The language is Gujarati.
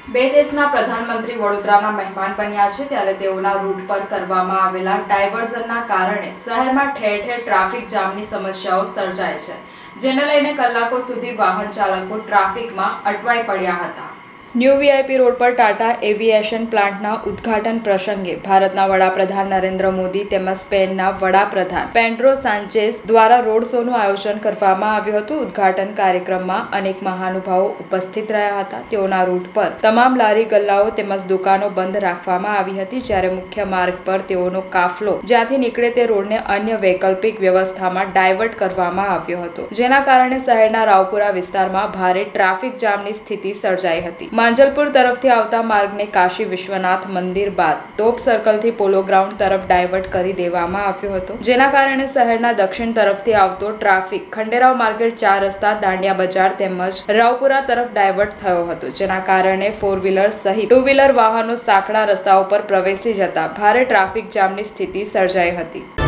બે દેશના પ્રધાનમંત્રી વડોદરાના મહેમાન બન્યા છે ત્યારે તેઓના રૂટ પર કરવામાં આવેલા ડાયવર્ઝનના કારણે શહેરમાં ઠેર ઠેર ટ્રાફિક જામની સમસ્યાઓ સર્જાય છે, જેને લઈને કલાકો સુધી વાહન ચાલકો ટ્રાફિકમાં અટવાઈ પડ્યા હતા। ન્યૂ વીઆઈપી રોડ પર ટાટા એવિએશન પ્લાન્ટના ઉદ્ઘાટન પ્રસંગે ભારતના વડાપ્રધાન નરેન્દ્ર મોદી તેમજ સ્પેનના વડાપ્રધાન પેડ્રો સાન્ચેઝ દ્વારા રોડ શોનું આયોજન કરવામાં આવ્યું હતું। ઉદ્ઘાટન કાર્યક્રમમાં અનેક મહાનુભાવો ઉપસ્થિત રહ્યા હતા। તેઓના રૂટ પર તમામ લારી ગલ્લાઓ તેમજ દુકાનો બંધ રાખવામાં આવી હતી, જ્યારે મુખ્ય માર્ગ પર તેઓનો કાફલો જ્યાંથી નીકળે તે રોડને અન્ય વૈકલ્પિક વ્યવસ્થામાં ડાયવર્ટ કરવામાં આવ્યો હતો, જેના કારણે શહેરના રાવપુરા વિસ્તારમાં ભારે ટ્રાફિક જામની સ્થિતિ સર્જાઈ હતી। માંજલપુર તરફથી આવતા માર્ગને કાશી વિશ્વનાથ મંદિર બાદ તોપ સર્કલથી પોલો ગ્રાઉન્ડ તરફ ડાયવર્ટ કરી દેવામાં આવ્યો હતો, જેના કારણે શહેરના દક્ષિણ તરફથી આવતો ટ્રાફિક ખંડેરાવ માર્કેટ, 4 રસ્તા, દાંડિયા બજાર તેમજ રાવપુરા તરફ ડાયવર્ટ થયો હતો, જેના કારણે 4 વ્હીલર સહિત 2 વ્હીલર વાહનો સાંકડા રસ્તાઓ પર પ્રવેશી જતા ભારે ટ્રાફિક જામની સ્થિતિ સર્જાઈ હતી।